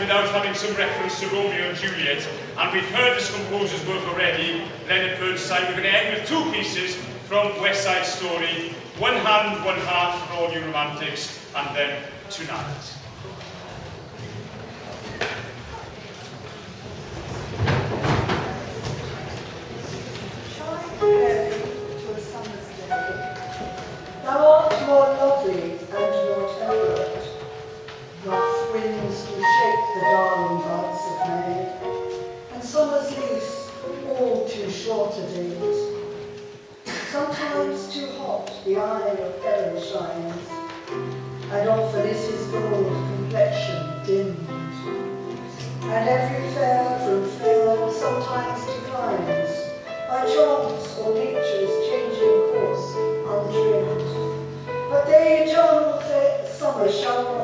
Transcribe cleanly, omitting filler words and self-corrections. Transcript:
without having some reference to Romeo and Juliet. And we've heard this composer's work already, Leonard Bernstein. We're going to end with two pieces from West Side Story, One Hand, One Heart for all you romantics, and then Tonight. Shall I compare thee to a summer's day? Thou art more lovely and more temperate. Rough winds do shake the darling buds of May, and summer's lease all too short a date. Sometimes too hot the eye of heaven shines, and often is his gold complexion dimmed. And every fair from fair sometimes declines, by chance or nature's changing course untrimmed. But the eternal summer shall